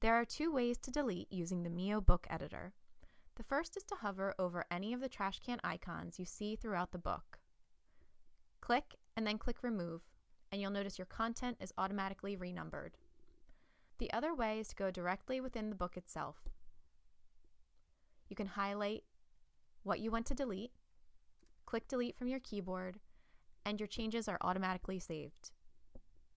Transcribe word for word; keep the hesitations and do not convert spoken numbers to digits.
There are two ways to delete using the MIYO book editor. The first is to hover over any of the trash can icons you see throughout the book. Click and then click Remove, and you'll notice your content is automatically renumbered. The other way is to go directly within the book itself. You can highlight what you want to delete, click Delete from your keyboard, and your changes are automatically saved.